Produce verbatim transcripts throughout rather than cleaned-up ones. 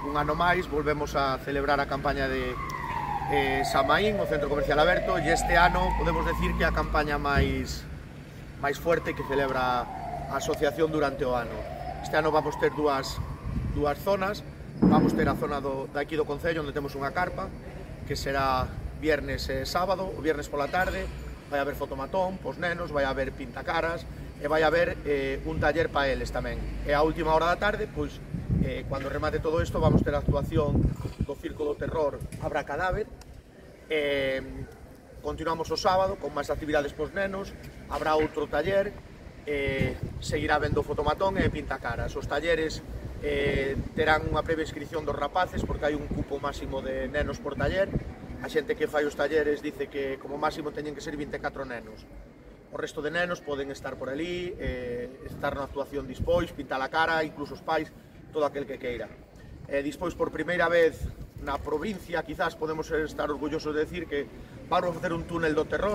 un ano máis volvemos a celebrar a campaña de eh, Samaín, o Centro Comercial Aberto, e este ano podemos decir que é a campaña máis, máis fuerte que celebra a asociación durante o ano. Este ano vamos ter dúas, dúas zonas, vamos ter a zona do, daqui do Concello, onde temos unha carpa, que será viernes e sábado, o viernes pola tarde, vai haber fotomatón pos nenos, vai haber pintacaras, e vai haber eh, un taller para eles tamén. E a última hora da tarde, pois, eh, cando remate todo isto, vamos ter a actuación do Circo do Terror Abra Cadáver. Eh, continuamos o sábado con máis actividades pos nenos, habrá outro taller, eh, seguirá vendo fotomatón e pintacaras. Os talleres eh, terán unha previa inscripción dos rapaces, porque hai un cupo máximo de nenos por taller. A xente que fai os talleres dice que como máximo teñen que ser vinte e catro nenos. O resto de nenos poden estar por ali, eh, estar na actuación dispois, pintar a cara, incluso os pais, todo aquel que queira. Eh, dispois, por primeira vez na provincia, quizás podemos estar orgullosos de decir que vamos a facer un túnel do terror.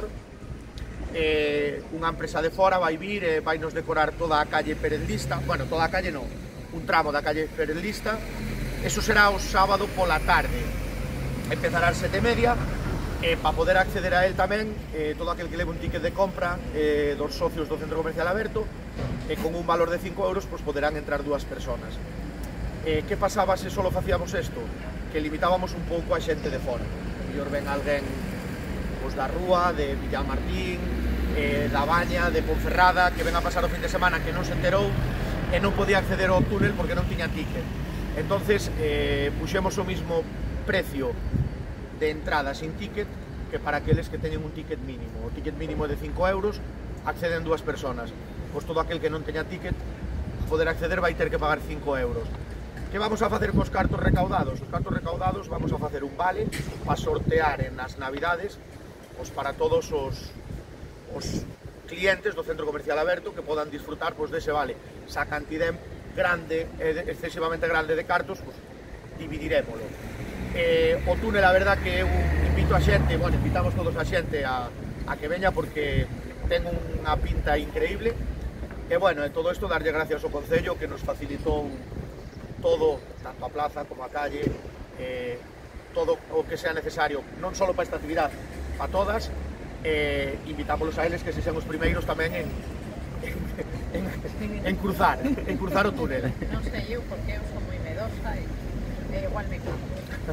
Eh, unha empresa de fora vai vir e vai nos decorar toda a calle Pérez Lista, bueno, toda a calle non, un tramo da calle Pérez Lista. Eso será o sábado pola tarde. Empezará ás sete e media. Eh, para poder acceder a él tamén, eh, todo aquel que leve un ticket de compra eh, dos socios do Centro Comercial Aberto, eh, con un valor de cinco euros, pues, poderán entrar dúas personas. Eh, que pasaba se solo facíamos isto? Que limitábamos un pouco a xente de fora. Mellor ven alguén pues, da Rúa, de Villamartín, eh, da Baña, de Ponferrada, que ven a pasar o fin de semana, que non se enterou e non podía acceder ao túnel porque non tiña ticket. Entonces, eh, puxemos o mismo precio de entrada sin ticket que para aqueles que teñen un ticket mínimo. O ticket mínimo é de cinco euros, acceden dúas personas. Pois todo aquel que non teña ticket, a poder acceder vai ter que pagar cinco euros. Que vamos a facer cos cartos recaudados? Os cartos recaudados vamos a facer un vale para sortear en as navidades pois para todos os, os clientes do Centro Comercial Aberto que podan disfrutar pois, dese vale. Se a cantidade grande, excesivamente grande de cartos, pois, dividirémolo. Eh, o túnel, a verdad que eu invito a xente, bueno, invitamos todos a xente a, a que veña porque ten unha pinta increíble. E bueno, e todo isto darlle gracias ao Concello que nos facilitou todo, tanto a plaza como a calle, eh, todo o que sea necesario, non só para esta actividade, para todas. Eh, invitámoslos a eles que se sean os primeiros tamén en, en, en, en cruzar, en cruzar o túnel. Non sei eu, porque eu son moi medosa e eh, igual me cruzo.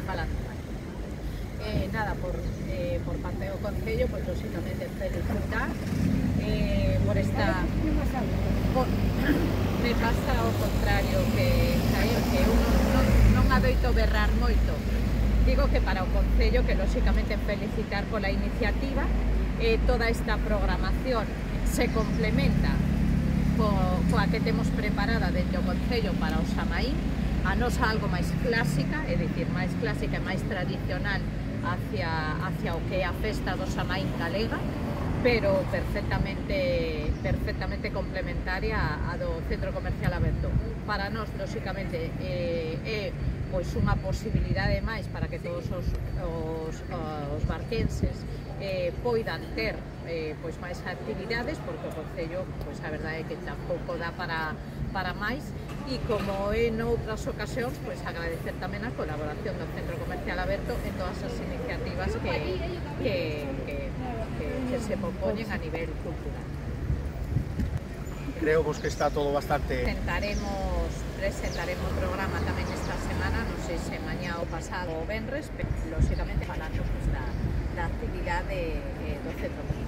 Eh, nada, por, eh, por parte do Concello, pues lógicamente felicitar eh, por esta... Por, me pasa o contrario que, que eu non, non adoito berrar moito. Digo que para o Concello, que lógicamente felicitar pola iniciativa, eh, toda esta programación se complementa co, coa que temos preparada dentro do Concello para o Samaín, a nosa algo máis clásica, é dicir, máis clásica e máis tradicional hacia, hacia o que é a festa do Samaín galega, pero perfectamente, perfectamente complementaria a, a do Centro Comercial Aberto. Para nós, lógicamente, é, é pois unha posibilidade máis para que todos os, os, os barquenses eh, poidan ter eh, pois máis actividades, porque o Concello, pois a verdade é que tampouco dá para, para máis, e como en outras ocasións, pois agradecer tamén a colaboración do Centro Comercial Aberto en todas as iniciativas que, que, que, que, que se propoñen a nivel cultural. Creo que está todo bastante... Presentaremos, presentaremos o programa tamén esta semana, non sei se mañá ou pasado ou venres, pero lógicamente falando pues, da, da actividade eh, do Centro Comercial.